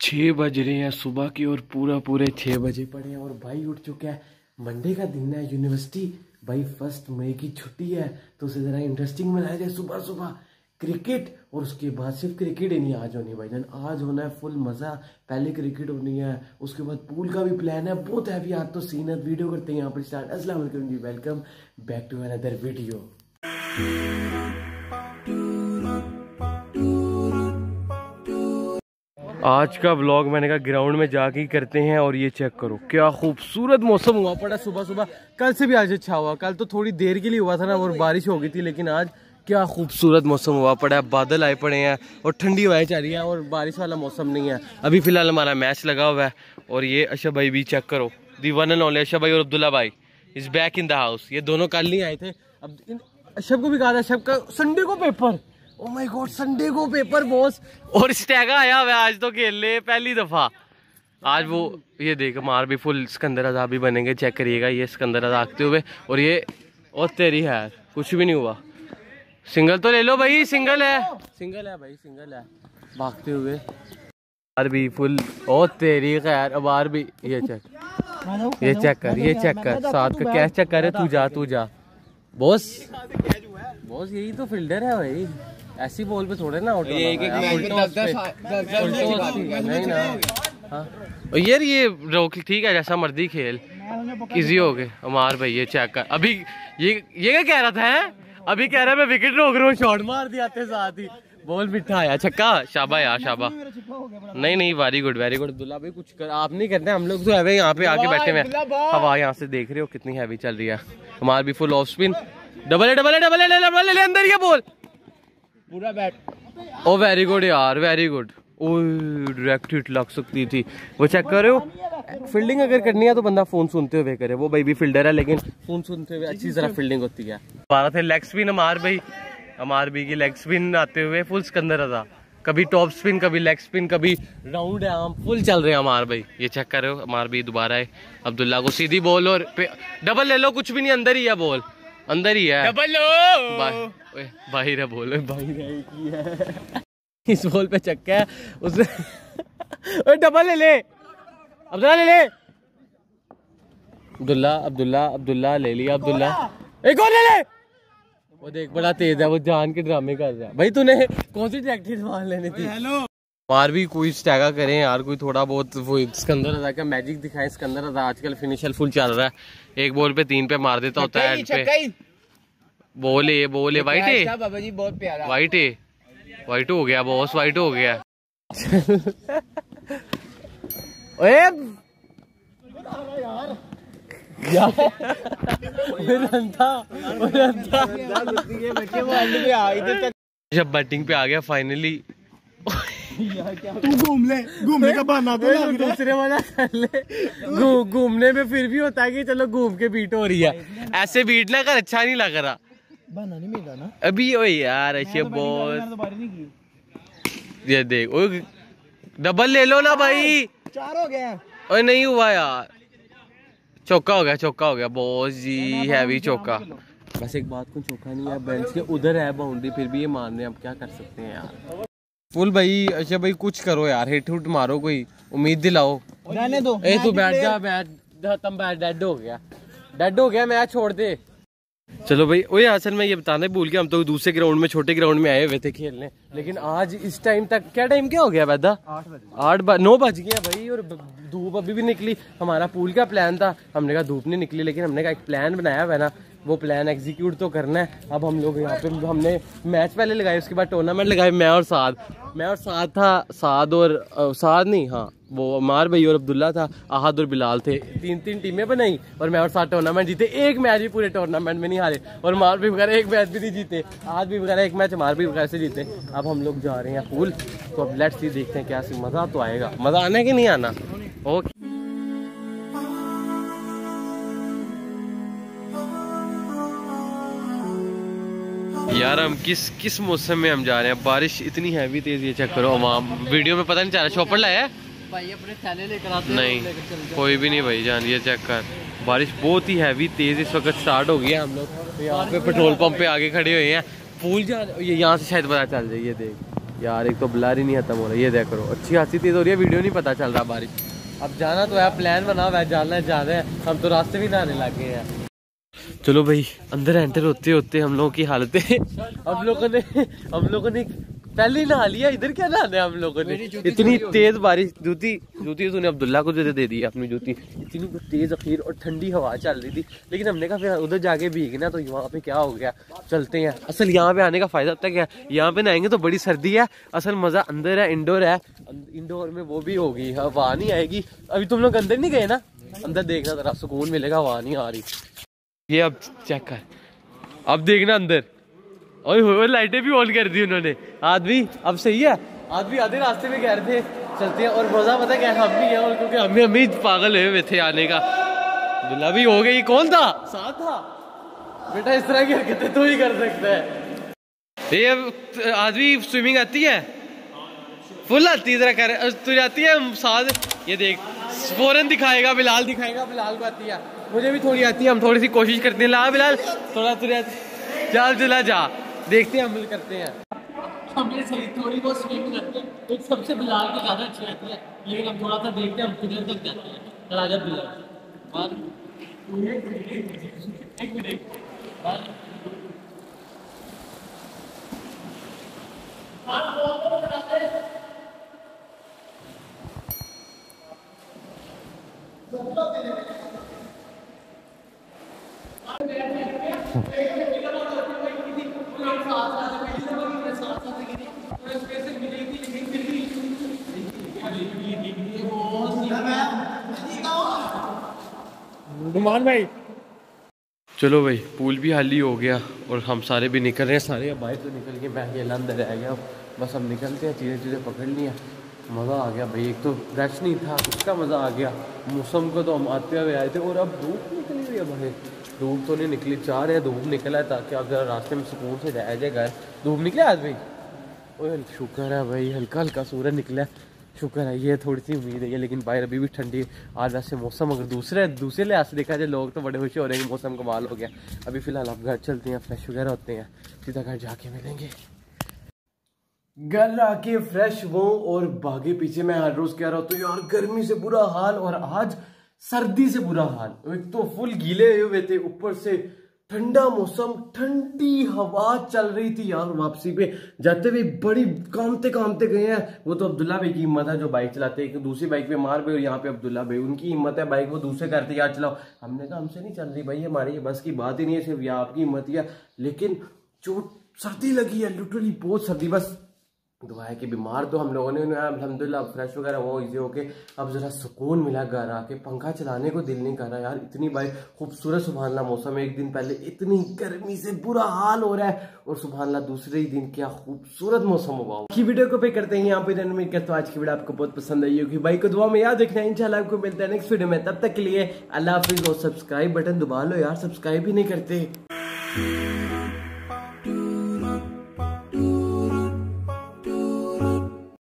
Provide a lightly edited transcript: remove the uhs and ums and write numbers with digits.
6 बज रहे हैं सुबह की और पूरे 6 बजे पड़े हैं और भाई उठ चुका है। मंडे का दिन है, यूनिवर्सिटी भाई 1 मई की छुट्टी है तो उसे जरा इंटरेस्टिंग बनाया जाए। सुबह सुबह क्रिकेट और उसके बाद सिर्फ क्रिकेट ही नहीं आज होनी भाईजान, आज होना है फुल मजा। पहले क्रिकेट होनी है, उसके बाद पूल का भी प्लान है, बहुत हैवी आज तो सीन है। वीडियो करते हैं यहाँ पर स्टार्ट। अस्सलाम वालेकुम जी, welcome back to another video. आज का व्लॉग मैंने कहा ग्राउंड में जाके ही करते हैं और ये चेक करो क्या खूबसूरत मौसम हुआ पड़ा सुबह सुबह। कल से भी आज अच्छा हुआ, कल तो थोड़ी देर के लिए हुआ था ना और बारिश हो गई थी, लेकिन आज क्या खूबसूरत मौसम हुआ पड़ा है। बादल आए पड़े हैं और ठंडी हवाएं चल रही हैं और बारिश वाला मौसम नहीं है। अभी फिलहाल हमारा मैच लगा हुआ है और ये अशब भाई भी चेक करो, the one and only Ashab भाई और अब्दुल्ला भाई is back in the house. ये दोनों कल नहीं आए थे। अब अशब को भी कहा था, अशब का संडे को paper, oh my god Sunday को पेपर बॉस। और स्टैगा आया हुआ आज तो खेल ले पहली दफा। आज वो ये देख मार भी फुल सिकंदर अज़ा भी बनेंगे, चेक करिएगा ये सिकंदर अज़ा आते हुए। और ये और तेरी है कुछ भी नहीं हुआ। सिंगल तो ले लो भाई, सिंगल है भाई, सिंगल है भागते हुए। बार भी फुल ओ तेरी खैर। अब बार भी ये चेक कर साथ का कैच चेक कर। तू जा बॉस यही तो फील्डर है भाई, ऐसी बॉल पे थोड़े ना नहीं ना। हाँ यार ये रोक ठीक है, जैसा मर्जी खेल, इजी हो गए। हमार भाई ये चेक कर। अभी ये क्या कह रहा था अभी कह रहा है मैं विकेट रोक रहा हूँ, शॉट मार दिया साथ ही, बॉल मिठा आया, छक्का। शाबा यार शाबा। नहीं वेरी गुड अब्दुल्ला भाई। कुछ कर आप नहीं करते, हम लोग तो है यहाँ पे आके बैठे हुए। हवा यहाँ से देख रहे हो कितनी हैवी चल रही है। हमारे भी फुल ऑफ स्पिन, डबल है अंदर ये बॉल पूरा बैट। ओ वेरी गुड यार, वेरी गुड। डायरेक्ट हिट लग सकती थी। वो चेक कर रहे हो, फील्डिंग अगर करनी है तो बंदा फोन सुनते हुए करे। वो भाई भी फील्डर है लेकिन फोन सुनते हुए अच्छी तरह फील्डिंग होती है। हमारा थे लेग स्पिन हमार भी की लेग स्पिन आते हुए फुल सिकंदर अज़ा, कभी टॉप स्पिन कभी लेग स्पिन कभी राउंड आर्म फुल चल रहे हैं हमार भाई। ये चेक कर रहे हो, हमार भी दोबारा है। अब्दुल्ला को सीधी बॉल और डबल ले लो, कुछ भी नहीं, अंदर ही है बॉल, अंदर ही है। डबल लो बाहर है बॉल, बाहर है। इस बॉल पे चक्का है उसने। डबल ले अब्दुल्ला ले लिया। अब्दुल्ला एक और ले। वो देख बड़ा तेज है, वो जान के ड्रामे कर रहा है। भाई तूने कौन सी टैक्टिक्स मान लेनी थी। मार भी कोई स्टैगा करें यार, कोई थोड़ा बहुत वो सिकंदर अज़ा का मैजिक दिखाए। सिकंदर अज़ा आजकल फिनिशर फुल चल रहा है, एक बॉल पे 3 पे मार देता होता है। बॉल है वाइट है बाबा जी, बहुत प्यारा वाइट हो गया बॉस, वाइट हो गया। जब बैटिंग पे आ गया फाइनली। तू घूमने का बहाना तो दूसरे वाला कर ले। घूमने में फिर भी होता है कि चलो घूम के बीट हो रही है, ऐसे बीट ना कर अच्छा नहीं लग रहा। बहाना नहीं मिलता ना अभी। ओ यार ऐसे बॉल ये देख, डबल ले लो ना भाई। 4 हो गया। ओए नहीं हुआ यार, चौका हो गया बॉस जी, हैवी चौका। बस एक बात को चौका नहीं है, बेंच के उधर है बाउंड्री, फिर भी ये मान रहे हैं। अब क्या कर सकते हैं यार। फुल भाई अच्छा भाई कुछ करो यार, हिट मारो, कोई उम्मीद दिलाओ। रहने दो तू बैठ जा, डेड हो गया मैच, छोड़ दे। चलो भाई ओए असल में ये बताना भूल गया, हम तो दूसरे ग्राउंड में छोटे ग्राउंड में आए हुए थे खेलने, लेकिन आज इस टाइम तक क्या टाइम क्या हो गया वैदा 9 बज गया भाई और धूप अभी भी निकली। हमारा पूल का प्लान था, हमने कहा धूप नहीं निकली, लेकिन हमने कहा एक प्लान बनाया हुआ है ना, वो प्लान एग्जीक्यूट तो करना है। अब हम लोग यहाँ पे हमने मैच पहले लगाए, उसके बाद टूर्नामेंट लगाए। मैं और साद था, साद नहीं हाँ वो अमार भाई और अब्दुल्ला था, आहद और बिलाल थे। 3 टीमें बनाई और मैं और साथ टूर्नामेंट जीते। एक मैच भी पूरे टूर्नामेंट में नहीं हारे और मार भी वगैरह एक मैच भी नहीं जीते। आहद भी वगैरह एक मैच, मार भी वगैरह से जीते। अब हम लोग जा रहे हैं पूल, तो अब लेट्स सी देखते हैं क्या सी मजा तो आएगा। मजा आना कि नहीं आना। ओके यार हम किस मौसम में हम जा रहे हैं। बारिश इतनी हैवी तेज, ये चेक करो। अवाम वीडियो में पता नहीं चल रहा, शॉपर लाया भाई अपने थैले लेकर आते नहीं, कोई भी नहीं भाई जान। ये चेक कर, बारिश बहुत ही हैवी तेज इस वक्त स्टार्ट हो गई है। हम लोग यहाँ पे पेट्रोल पंप पे आगे खड़े हुए हैं। पूल जा, ये यहाँ से शायद पता चल जाए। ये देख यार एक तो ब्लर ही नहीं खत्म हो रहा है, ये देख करो अच्छी खासी तेज हो रही है, वीडियो नहीं पता चल रहा बारिश। अब जाना तो है, प्लान बना हुआ है, जाना है जाना है, हम तो रास्ते भी नहाने लग गए हैं। चलो भाई अंदर एंटर होते होते हम लोगों की हालतें हम लोगों ने पहले ही नहा लिया, इधर क्या नहाना है हम लोगों ने। इतनी तेज बारिश, जूती तूने अब्दुल्ला को दे दी अपनी जूती, इतनी तेज अखीर और ठंडी हवा चल रही थी, लेकिन हमने कहा फिर उधर जाके भीगना तो यहाँ पे क्या हो गया, चलते हैं। असल यहाँ पे आने का फायदा होता है क्या, यहाँ पे नहाएंगे तो बड़ी सर्दी है, असल मजा अंदर है, इंडोर है, इंडोर में वो भी होगी, हवा नहीं आएगी। अभी तुम लोग अंदर नहीं गए ना, अंदर देखना जरा सुकून मिलेगा, हवा नहीं आ रही। ये अब चेक कर, अब देखना अंदर, और लाइटें भी ऑन कर दी उन्होंने। आदमी अब सही है, आदमी आधे रास्ते में कह रहे थे चलते हैं, और मजा पता क्या हम भी है, और क्योंकि हम ही पागल हुए थे आने का। दुल्ला भी हो गई, कौन था साथ था बेटा, इस तरह की हरकतें तो ही कर सकता है। ये आदमी स्विमिंग आती है, फुल आती है, जरा कर तुझे आती है साथ, ये देख फौरन दिखाएगा, बिलाल दिखाएगा, बिलाल को आती है, मुझे भी थोड़ी आती है, हम थोड़ी सी कोशिश करते हैं। ला बिलाल थोड़ा तुझे, चल चला जा, देखते हैं अमल करते हैं। हमें सही थोड़ी बहुत स्विमिंग आती है, एक सबसे बिलाल की ज़्यादा अच्छी आती है, लेकिन हम थोड़ा सा देखते हैं, हम किधर तक जाते हैं। चला जा बिलाल, एक मिनट भाई। चलो भाई पूल भी खाली हो गया और हम सारे भी निकल रहे हैं, सारे बाहर तो निकल के, मैं अकेला अंदर रह गया। बस हम निकलते हैं, चीज़ें पकड़ लिया, मज़ा आ गया भाई। एक तो रश नहीं था, उसका मज़ा आ गया। मौसम को तो हम आते हुए आए थे, और अब धूप निकली हुई है भाई, धूप तो नहीं निकली, चाह रहे हैं धूप निकला है ताकि आप जरा रास्ते में सुकून से जाया जाए घर। धूप निकला आज भाई, ओए शुक्र है भाई, हल्का हल्का सूरज निकला है, शुक्र है, ये थोड़ी सी उम्मीद है। लेकिन बाहर अभी भी ठंडी है आज, वैसे मौसम अगर दूसरे लिहाज से देखा जाए, लोग तो बड़े खुश हो रहे हैं कि मौसम कमाल हो गया। अभी फिलहाल आप घर चलते हैं, फ्रेश वगैरह होते हैं, सीधा घर जाके मिलेंगे। घर आके फ्रेश हो और भागे पीछे, मैं हर रोज कह रहा हूँ तो यार गर्मी से बुरा हाल, और आज सर्दी से बुरा हाल। एक तो फुल गीले हुए थे, ऊपर से ठंडा मौसम, ठंडी हवा चल रही थी यार। वापसी पे जाते हुए बड़ी कामते गए हैं। वो तो अब्दुल्ला भाई की हिम्मत है जो बाइक चलाते हैं, दूसरी बाइक पे मार भाई, और यहाँ पे अब्दुल्ला भाई उनकी हिम्मत है, बाइक वो दूसरे करते यार चलाओ। हमने कहा हमसे नहीं चल रही भाई, हमारी ये बस की बात ही नहीं है, सिर्फ ये आपकी हिम्मत ही है। लेकिन जो सर्दी लगी है, लिटरली बहुत सर्दी। बस दुआ है कि बीमार तो हम लोगों ने अल्हम्दुलिल्लाह फ्रेश वगैरह वो इजी होके अब जरा सुकून मिला घर आके। पंखा चलाने को दिल नहीं कर रहा यार, इतनी भाई खूबसूरत सुबहानल्लाह मौसम है। एक दिन पहले इतनी गर्मी से बुरा हाल हो रहा है, और सुबहानल्लाह दूसरे ही दिन क्या खूबसूरत मौसम हुआ। की वीडियो को पे करते हैं यहाँ पे, उम्मीद करता हूँ आज की वीडियो आपको बहुत पसंद आई होगी। भाई को दुआ में याद रखना है, इंशाल्लाह आपको मिलता है नेक्स्ट वीडियो में। तब तक के लिए अल्लाह हाफिज, और सब्सक्राइब बटन दबा लो यार, सब्सक्राइब भी नहीं करते।